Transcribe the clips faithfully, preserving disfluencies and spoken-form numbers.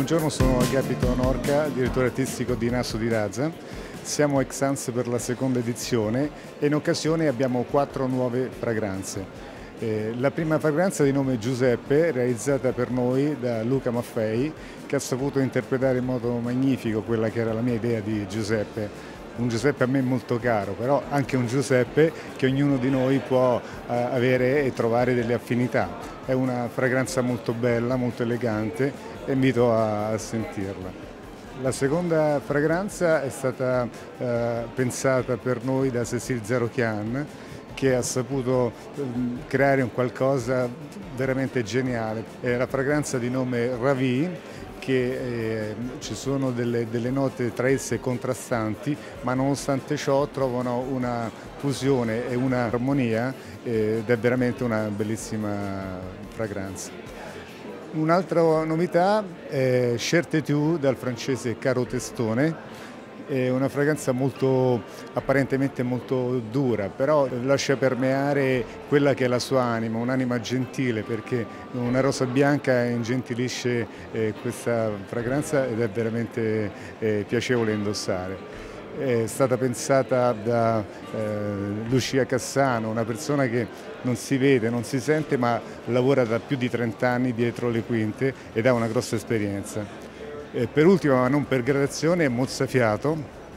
Buongiorno, sono Agapito Norca, direttore artistico di Naso di Razza. Siamo ex Sans per la seconda edizione e in occasione abbiamo quattro nuove fragranze. Eh, la prima fragranza di nome Giuseppe, realizzata per noi da Luca Maffei, che ha saputo interpretare in modo magnifico quella che era la mia idea di Giuseppe. Un Giuseppe a me molto caro, però anche un Giuseppe che ognuno di noi può eh, avere e trovare delle affinità. È una fragranza molto bella, molto elegante e invito a, a sentirla. La seconda fragranza è stata eh, pensata per noi da Cécile Zarochian, che ha saputo eh, creare un qualcosa veramente geniale. È la fragranza di nome Ravi, che eh, ci sono delle, delle note tra esse contrastanti, ma nonostante ciò trovano una fusione e un'armonia eh, ed è veramente una bellissima fragranza. Un'altra novità è Certitude dal francese Caro Testone. È una fragranza molto, apparentemente molto dura, però lascia permeare quella che è la sua anima, un'anima gentile, perché una rosa bianca ingentilisce eh, questa fragranza ed è veramente eh, piacevole indossare. È stata pensata da eh, Lucia Cassano, una persona che non si vede, non si sente, ma lavora da più di trenta anni dietro le quinte ed ha una grossa esperienza. E per ultimo, ma non per gradazione, è Mozzafiato,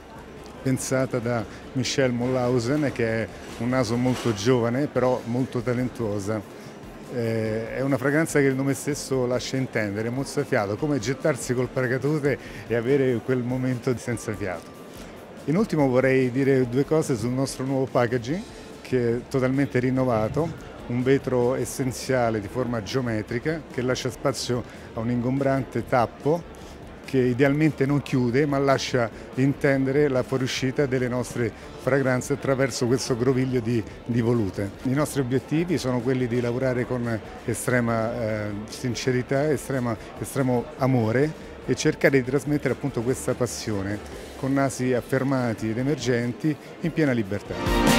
pensata da Michelle Mollhausen, che è un naso molto giovane, però molto talentuosa. Eh, è una fragranza che il nome stesso lascia intendere, mozzafiato, come gettarsi col paracadute e avere quel momento senza fiato. In ultimo vorrei dire due cose sul nostro nuovo packaging, che è totalmente rinnovato, un vetro essenziale di forma geometrica che lascia spazio a un ingombrante tappo che idealmente non chiude ma lascia intendere la fuoriuscita delle nostre fragranze attraverso questo groviglio di, di volute. I nostri obiettivi sono quelli di lavorare con estrema eh, sincerità, estrema, estremo amore e cercare di trasmettere appunto questa passione con nasi affermati ed emergenti in piena libertà.